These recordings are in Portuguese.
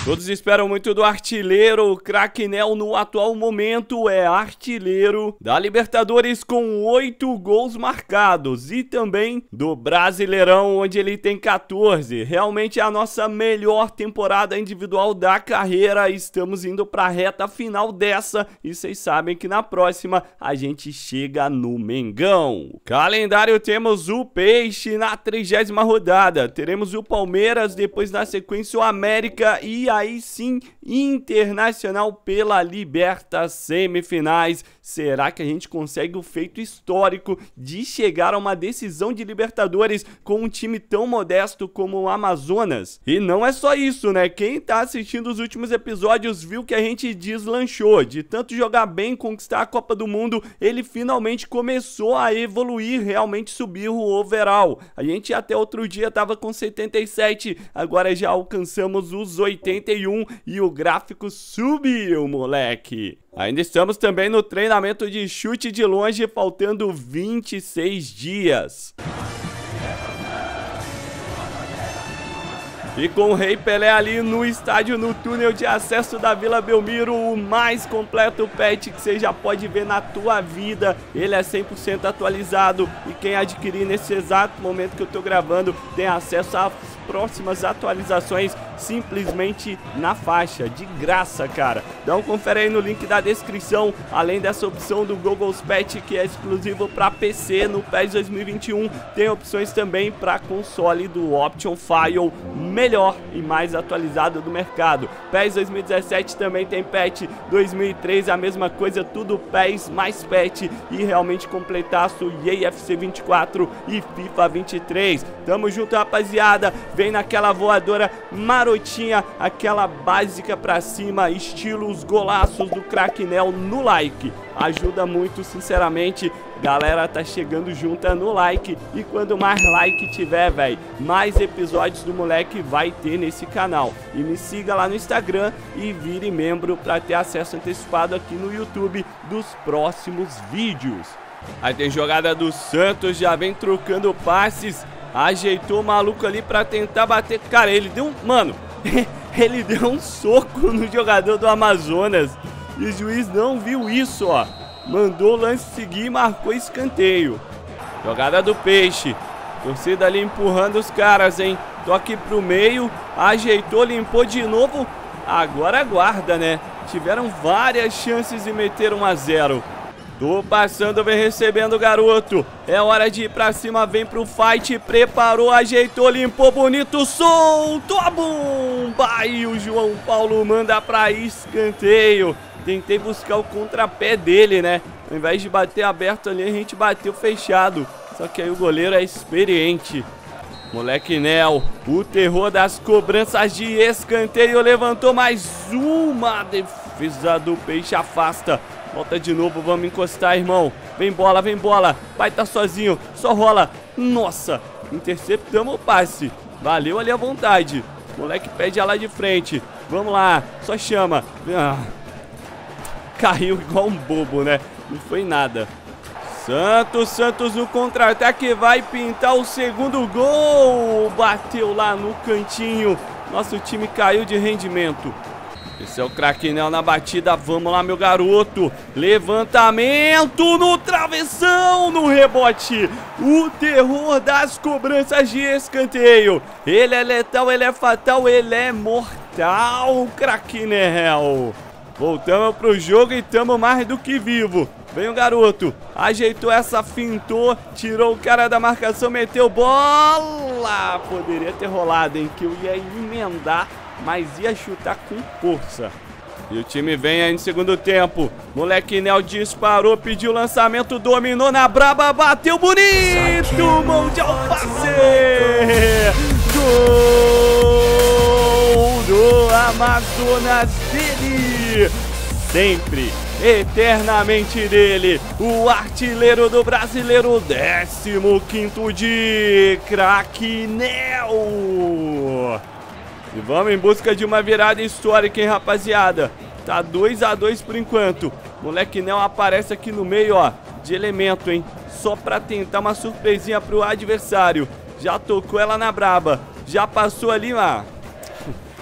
Todos esperam muito do artilheiro. O craque Nel no atual momento é artilheiro da Libertadores com 8 gols marcados e também do Brasileirão, onde ele tem 14. Realmente é a nossa melhor temporada individual da carreira. Estamos indo para a reta final dessa e vocês sabem que na próxima a gente chega no Mengão. Calendário: temos o Peixe na 30ª rodada, teremos o Palmeiras, depois na sequência o América e aí sim Internacional pela Libertas semifinais. Será que a gente consegue o feito histórico de chegar a uma decisão de Libertadores com um time tão modesto como o Amazonas? E não é só isso, né? Quem tá assistindo os últimos episódios viu que a gente deslanchou. De tanto jogar bem, conquistar a Copa do Mundo, ele finalmente começou a evoluir, realmente subir o overall. A gente até outro dia tava com 77, agora já alcançamos os 81 e o gráfico subiu, moleque. Ainda estamos também no treinamento de chute de longe, faltando 26 dias. E com o Rei Pelé ali no estádio, no túnel de acesso da Vila Belmiro, o mais completo pet que você já pode ver na tua vida. Ele é 100% atualizado e quem adquirir nesse exato momento que eu tô gravando tem acesso às próximas atualizações simplesmente na faixa, de graça, cara. Então confere aí no link da descrição, além dessa opção do Google's Pet que é exclusivo para PC no PES 2021, tem opções também para console do Option File, melhor e mais atualizado do mercado. PES 2017 também tem Pet, 2003 a mesma coisa, tudo PES mais Pet e realmente completaço EA FC 24 e FIFA 23. Tamo junto, rapaziada. Vem naquela voadora marotinha, aquela básica pra cima, estilo os golaços do craque Nel no like. Ajuda muito, sinceramente. Galera, tá chegando junta no like. E quando mais like tiver, velho, mais episódios do moleque vai ter nesse canal. E me siga lá no Instagram e vire membro pra ter acesso antecipado aqui no YouTube dos próximos vídeos. Aí tem jogada do Santos, já vem trocando passes. Ajeitou o maluco ali pra tentar bater. Cara, ele deu um... Mano, ele deu um soco no jogador do Amazonas. E o juiz não viu isso, ó. Mandou o lance seguir e marcou escanteio. Jogada do Peixe. Torcida ali empurrando os caras, hein. Toque pro meio. Ajeitou, limpou de novo. Agora aguarda, né. Tiveram várias chances e meteram 1 a 0. Tô passando, vem recebendo o garoto. É hora de ir pra cima, vem pro fight. Preparou, ajeitou, limpou, bonito, soltou a bomba. E o João Paulo manda pra escanteio. Tentei buscar o contrapé dele, né? Ao invés de bater aberto ali, a gente bateu fechado. Só que aí o goleiro é experiente. Moleque Nel, o terror das cobranças de escanteio. Levantou mais uma. Defesa do Peixe afasta. Volta de novo, vamos encostar, irmão. Vem bola, vai tá sozinho, só rola. Nossa, interceptamos o passe. Valeu ali a vontade. Moleque pede lá de frente. Vamos lá, só chama. Caiu igual um bobo, né? Não foi nada. Santos no contra-ataque, vai pintar o segundo gol. Bateu lá no cantinho. Nosso time caiu de rendimento. Esse é o craque Nel na batida, vamos lá, meu garoto. Levantamento no travessão, no rebote. O terror das cobranças de escanteio. Ele é letal, ele é fatal, ele é mortal, craque Nel. Voltamos pro jogo e estamos mais do que vivo. Vem o garoto, ajeitou essa, fintou, tirou o cara da marcação, meteu bola. Poderia ter rolado, hein, que eu ia emendar, mas ia chutar com força. E o time vem aí no segundo tempo. Moleque Nel disparou, pediu lançamento, dominou na braba, bateu bonito, mão de alface. Gol do Amazonas dele. Sempre, eternamente dele, o artilheiro do Brasileiro, 15º de craque Nel. E vamos em busca de uma virada histórica, hein, rapaziada. Tá 2 a 2 por enquanto. Moleque Nel aparece aqui no meio, ó, de elemento, hein. Só pra tentar uma surpresinha pro adversário. Já tocou ela na braba. Já passou ali, ó.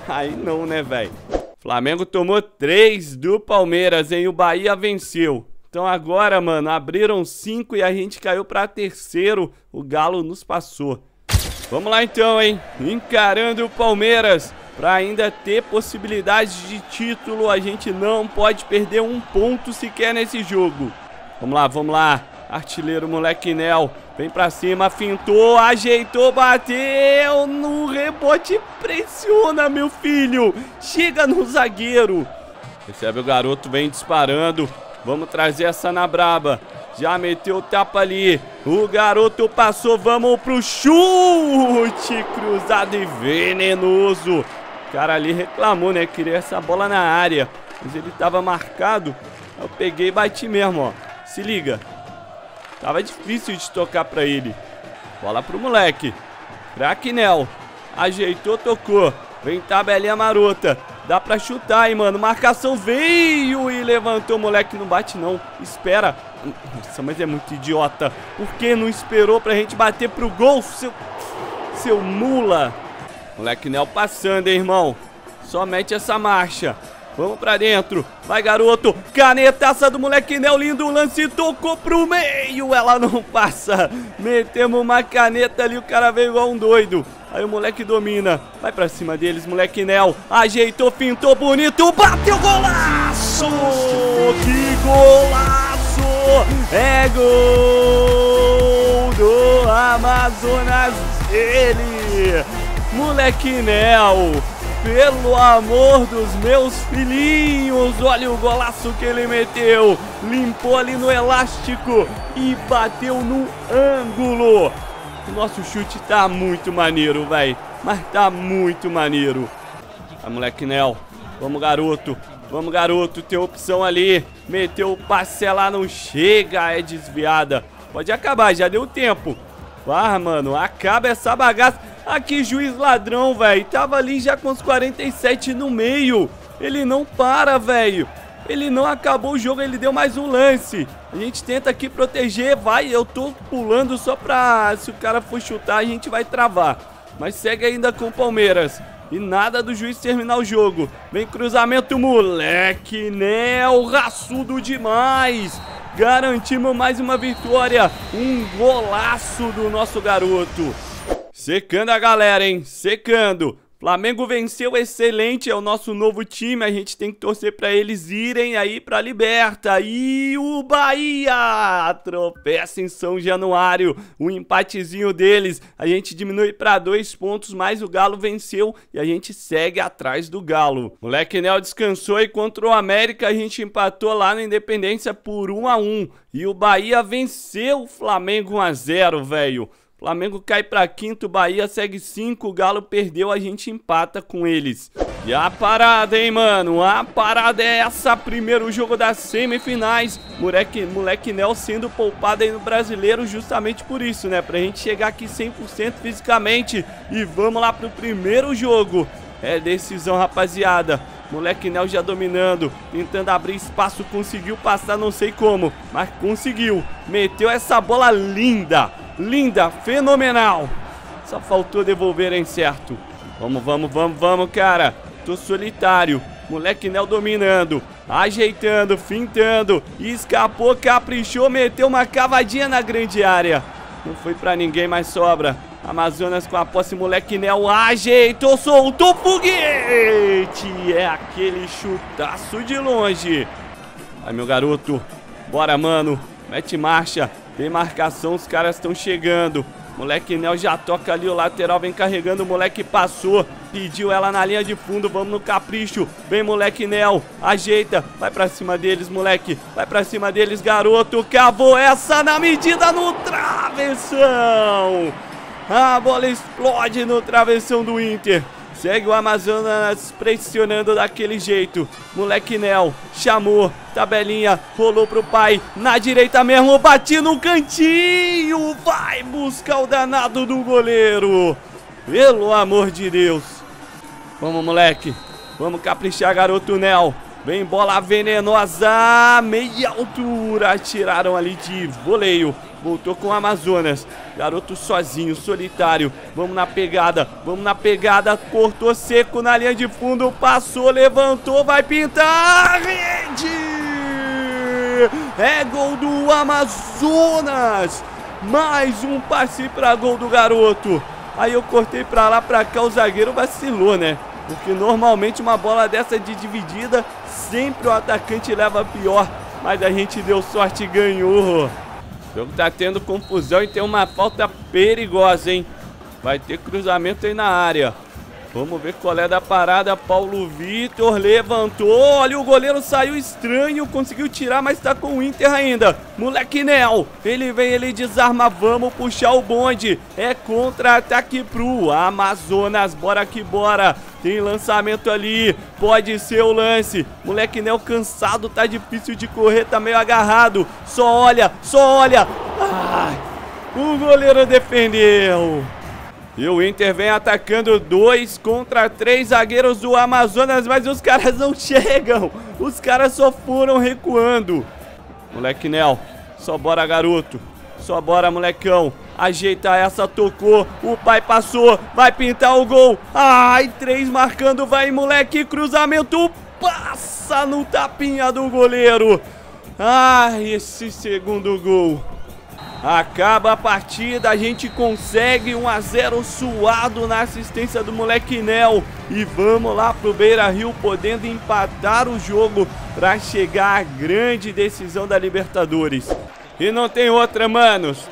Aí não, né, velho? Flamengo tomou 3 do Palmeiras, hein? O Bahia venceu. Então agora, mano, abriram 5 e a gente caiu pra terceiro. O Galo nos passou. Vamos lá então, hein? Encarando o Palmeiras. Pra ainda ter possibilidade de título, a gente não pode perder um ponto sequer nesse jogo. Vamos lá, vamos lá. Artilheiro, moleque Nel. Vem pra cima, fintou, ajeitou, bateu no rebote. Pressiona, meu filho. Chega no zagueiro. Recebe o garoto, vem disparando. Vamos trazer essa na braba. Já meteu o tapa ali. O garoto passou, vamos pro chute cruzado e venenoso. O cara ali reclamou, né? Queria essa bola na área. Mas ele tava marcado. Eu peguei e bati mesmo, ó. Se liga. Tava difícil de tocar pra ele. Bola pro moleque. Craquinel. Ajeitou, tocou. Vem tabelinha marota. Dá pra chutar, hein, mano. Marcação veio e levantou. O moleque não bate, não. Espera. Nossa, mas é muito idiota. Por que não esperou pra gente bater pro gol, seu mula? Moleque Nel passando, hein, irmão. Só mete essa marcha. Vamos pra dentro. Vai, garoto. Canetaça do moleque Nel. Lindo lance. Tocou pro meio. Ela não passa. Metemos uma caneta ali. O cara veio igual um doido. Aí o moleque domina. Vai pra cima deles, moleque Nel. Ajeitou, fintou bonito. Bateu, golaço. Que golaço. É gol do Amazonas. Ele. Moleque Nel. Pelo amor dos meus filhinhos, olha o golaço que ele meteu. Limpou ali no elástico e bateu no ângulo. O nosso chute tá muito maneiro, velho. Mas tá muito maneiro. Vai, moleque Nel. Vamos, garoto. Vamos, garoto. Tem opção ali. Meteu o passe lá, não chega. É desviada. Pode acabar, já deu tempo. Vai, mano. Acaba essa bagaça. Aqui, juiz ladrão, velho. Tava ali já com os 47 no meio. Ele não para, velho. Ele não acabou o jogo, ele deu mais um lance. A gente tenta aqui proteger, vai. Eu tô pulando só pra... Se o cara for chutar, a gente vai travar. Mas segue ainda com o Palmeiras. E nada do juiz terminar o jogo. Vem cruzamento, moleque Nel. Raçudo demais. Garantimos mais uma vitória. Um golaço do nosso garoto. Secando a galera, hein? Secando. Flamengo venceu, excelente, é o nosso novo time, a gente tem que torcer pra eles irem aí pra Liberta. E o Bahia tropeça em São Januário, um empatezinho deles, a gente diminui pra 2 pontos, mas o Galo venceu e a gente segue atrás do Galo. Moleque Nel descansou e contra o América a gente empatou lá na Independência por 1-1. E o Bahia venceu o Flamengo 1-0, velho. Flamengo cai pra quinto, Bahia segue 5, o Galo perdeu, a gente empata com eles. E a parada, hein, mano? A parada é essa, primeiro jogo das semifinais. Moleque Nel sendo poupado aí no Brasileiro justamente por isso, né? Pra gente chegar aqui 100% fisicamente. E vamos lá pro primeiro jogo. É decisão, rapaziada. Moleque Nel já dominando, tentando abrir espaço, conseguiu passar, não sei como, mas conseguiu. Meteu essa bola linda. Linda, fenomenal. Só faltou devolverem certo. Vamos, cara. Tô solitário. Moleque Nel dominando, ajeitando, fintando. Escapou, caprichou, meteu uma cavadinha na grande área. Não foi pra ninguém, mas sobra. Amazonas com a posse, moleque Nel ajeitou, soltou foguete. É aquele chutaço de longe. Vai, meu garoto. Bora, mano. Mete marcha. Tem marcação, os caras estão chegando. Moleque Nel já toca ali o lateral, vem carregando, o moleque passou. Pediu ela na linha de fundo, vamos no capricho. Vem, moleque Nel, ajeita. Vai pra cima deles, moleque. Vai pra cima deles, garoto. Cavou essa na medida no travessão. A bola explode no travessão do Inter. Segue o Amazonas pressionando daquele jeito. Moleque Nel chamou, tabelinha, rolou pro pai. Na direita mesmo, bati no cantinho. Vai buscar o danado do goleiro. Pelo amor de Deus. Vamos, moleque. Vamos caprichar, garoto Nel. Vem bola venenosa, meia altura. Tiraram ali de voleio. Voltou com o Amazonas. Garoto sozinho, solitário. Vamos na pegada, vamos na pegada. Cortou seco na linha de fundo. Passou, levantou, vai pintar. Rede! É gol do Amazonas. Mais um passe para gol do garoto. Aí eu cortei pra lá, pra cá. O zagueiro vacilou, né? Porque normalmente uma bola dessa de dividida, sempre o atacante leva pior. Mas a gente deu sorte e ganhou. O jogo tá tendo confusão e tem uma falta perigosa, hein? Vai ter cruzamento aí na área. Vamos ver qual é da parada. Paulo Vitor levantou. Olha, o goleiro saiu estranho. Conseguiu tirar, mas tá com o Inter ainda. Moleque Nel. Ele vem, ele desarma. Vamos puxar o bonde. É contra-ataque pro Amazonas. Bora que bora. Tem lançamento ali. Pode ser o lance. Moleque Nel cansado. Tá difícil de correr. Tá meio agarrado. Só olha, só olha. Ai, o goleiro defendeu. E o Inter vem atacando 2 contra 3 zagueiros do Amazonas, mas os caras não chegam. Os caras só foram recuando. Moleque Nel, só bora garoto. Só bora molecão. Ajeita essa, tocou. O pai passou, vai pintar o gol. Ai, 3 marcando, vai moleque. Cruzamento, passa no tapinha do goleiro. Ai, esse segundo gol. Acaba a partida, a gente consegue 1 a 0 suado na assistência do moleque Nel. E vamos lá pro Beira-Rio, podendo empatar o jogo para chegar à grande decisão da Libertadores. E não tem outra, manos.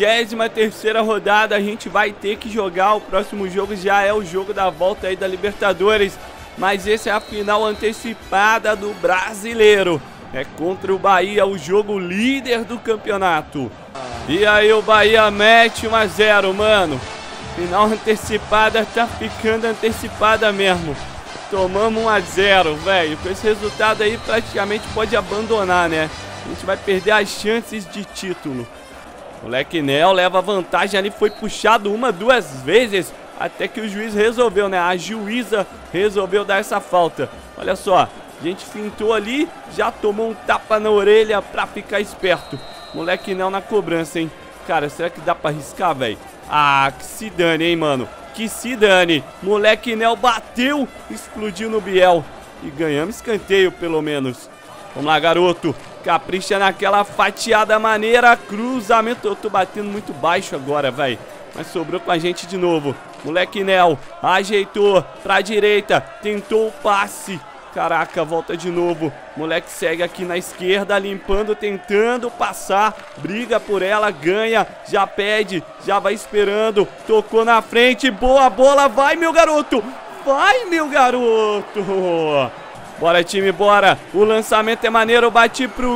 33ª rodada, a gente vai ter que jogar. O próximo jogo já é o jogo da volta aí da Libertadores. Mas esse é a final antecipada do Brasileiro. É contra o Bahia, o jogo líder do campeonato. E aí o Bahia mete 1 a 0, mano. Final antecipada, tá ficando antecipada mesmo. Tomamos 1 a 0, velho. Com esse resultado aí praticamente pode abandonar, né? A gente vai perder as chances de título. Moleque Nel leva vantagem ali, foi puxado 1, 2 vezes. Até que o juiz resolveu, né? A juíza resolveu dar essa falta. Olha só, a gente fintou ali, já tomou um tapa na orelha pra ficar esperto. Moleque Nel na cobrança, hein? Cara, será que dá pra arriscar, velho? Ah, que se dane, hein, mano? Que se dane. Moleque Nel bateu, explodiu no Biel. E ganhamos escanteio, pelo menos. Vamos lá, garoto. Capricha naquela fatiada maneira. Cruzamento. Eu tô batendo muito baixo agora, velho. Mas sobrou com a gente de novo. Moleque Nel ajeitou pra direita. Tentou o passe. Caraca, volta de novo. Moleque segue aqui na esquerda, limpando, tentando passar. Briga por ela, ganha. Já pede, já vai esperando. Tocou na frente, boa bola. Vai, meu garoto. Vai, meu garoto. Bora, time, bora. O lançamento é maneiro, bate pro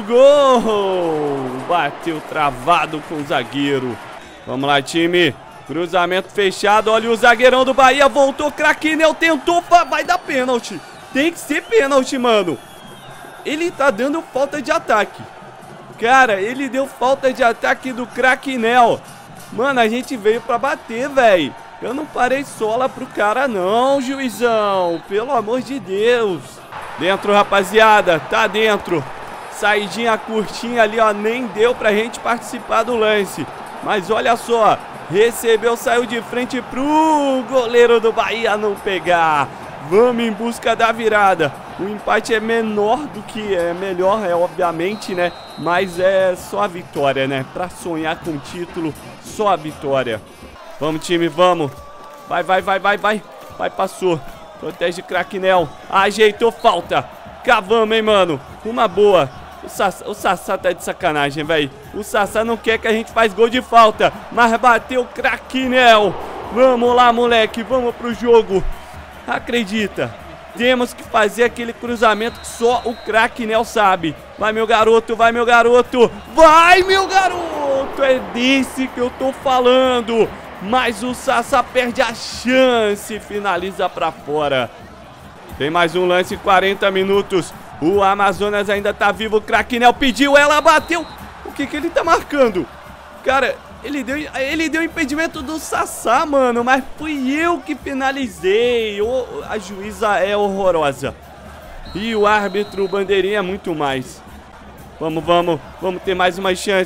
gol. Bateu travado com o zagueiro. Vamos lá, time. Cruzamento fechado, olha o zagueirão do Bahia. Voltou, craque Nel, tentou, vai dar pênalti. Tem que ser pênalti, mano. Ele tá dando falta de ataque. Cara, ele deu falta de ataque do craque Nel. Mano, a gente veio pra bater, velho. Eu não parei sola pro cara, não, juizão. Pelo amor de Deus. Dentro, rapaziada. Tá dentro. Saidinha curtinha ali, ó. Nem deu pra gente participar do lance. Mas olha só. Recebeu, saiu de frente pro goleiro do Bahia não pegar. Vamos em busca da virada. O empate é menor do que é melhor, obviamente, né? Mas é só a vitória, né? Pra sonhar com o título, só a vitória. Vamos, time, vamos. Vai, vai, vai, vai, vai. Vai, passou. Protege craque Nel. Ajeitou, falta. Cavamos, hein, mano. Uma boa. O Sassá tá de sacanagem, velho. O Sassá não quer que a gente faz gol de falta. Mas bateu o craque Nel. Vamos lá, moleque. Vamos pro jogo. Acredita, temos que fazer aquele cruzamento que só o craque Nel sabe. Vai, meu garoto, vai, meu garoto. Vai, meu garoto. É desse que eu tô falando. Mas o Sassá perde a chance. Finaliza pra fora. Tem mais um lance, 40 minutos. O Amazonas ainda tá vivo. O craque Nel pediu, ela bateu. O que ele tá marcando? Cara, ele deu impedimento do Sassá, mano. Mas fui eu que finalizei. A juíza é horrorosa. E o árbitro, o bandeirinha, muito mais. Vamos ter mais uma chance.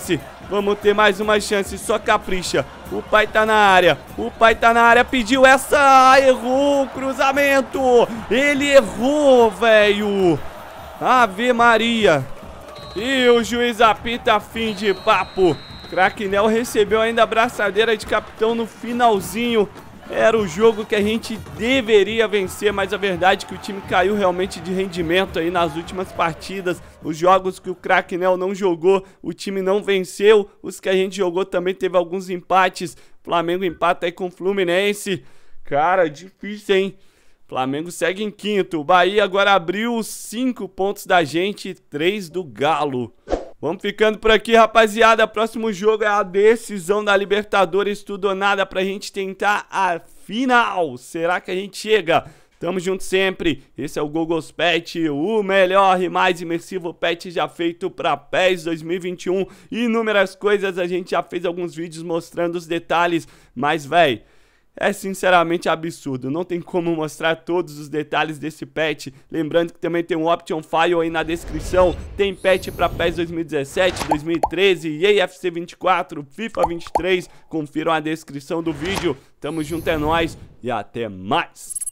Vamos ter mais uma chance, só capricha. O pai tá na área, o pai tá na área, pediu essa, errou o cruzamento. Ele errou, velho. Ave Maria. E o juiz apita, fim de papo. Cracknell recebeu ainda a braçadeira de capitão no finalzinho. Era o jogo que a gente deveria vencer, mas a verdade é que o time caiu realmente de rendimento aí nas últimas partidas. Os jogos que o Cracknell não jogou, o time não venceu. Os que a gente jogou também teve alguns empates. Flamengo empata aí com o Fluminense. Cara, difícil, hein? Flamengo segue em quinto. O Bahia agora abriu 5 pontos da gente, 3 do Galo. Vamos ficando por aqui, rapaziada. Próximo jogo é a decisão da Libertadores, tudo ou nada pra gente tentar a final. Será que a gente chega? Tamo junto sempre. Esse é o Gogo's Pet, o melhor e mais imersivo pet já feito pra PES 2021. Inúmeras coisas, a gente já fez alguns vídeos mostrando os detalhes, mas, véi, é sinceramente absurdo, não tem como mostrar todos os detalhes desse patch. Lembrando que também tem um option file aí na descrição. Tem patch para PES 2017, 2013, EA FC 24, FIFA 23. Confiram a descrição do vídeo. Tamo junto, é nóis e até mais.